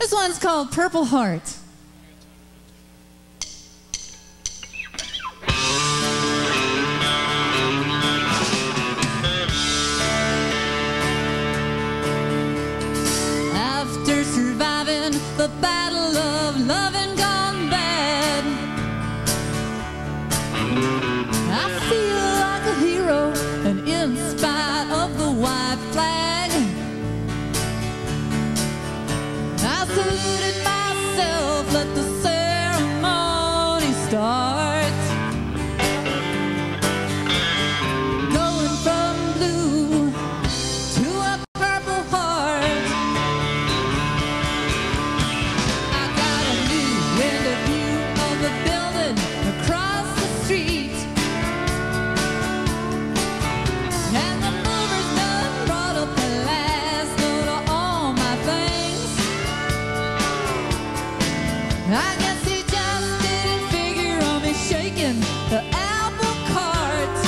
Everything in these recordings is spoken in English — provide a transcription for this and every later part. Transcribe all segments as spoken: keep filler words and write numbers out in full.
This one's called Purple Heart. After surviving the battle of love and gone bad, I feel like a hero, and in spite of the white flag, I saluted myself, let the ceremony start. Going from blue to a purple heart, I got a new window view of the building across the street, and the mover's done brought up the last note of all my things. I guess he just didn't figure on me shaking the apple cart,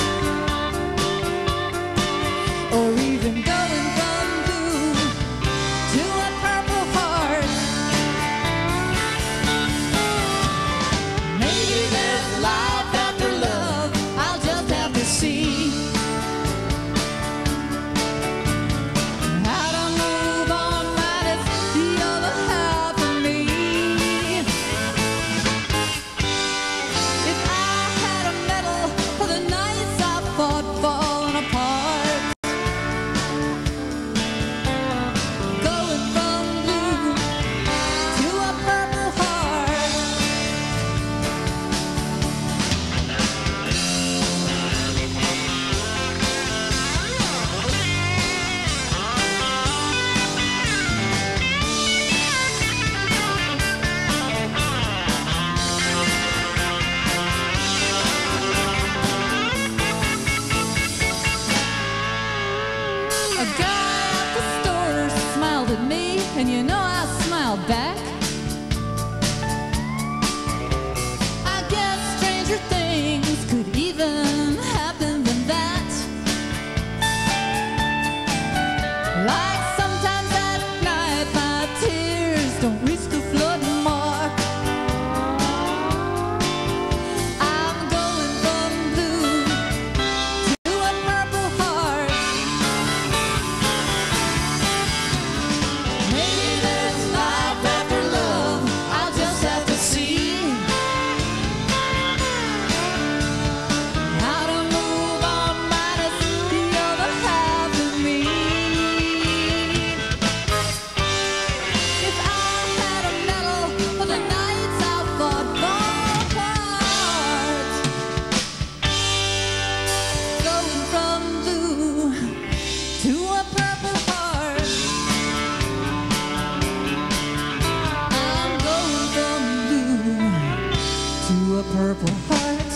or even going from blue to a purple heart. Maybe there's life after love, I'll just have to see how to move on minus the other half of me. If I had a medal for the nights I fought falling apart, going from blue to a purple heart. A guy at the store smiled at me, and you know I smiled back. I guess stranger things could even happen than that. Like sometimes at night my tears don't reach the flood mark. I'm going from blue to a purple heart. Maybe there's life after love, I'll just have to see how to move on minus the other half of me. If I had a medal for the nights I fought apart, going from blue to a purple heart. I'm going from blue to a purple heart.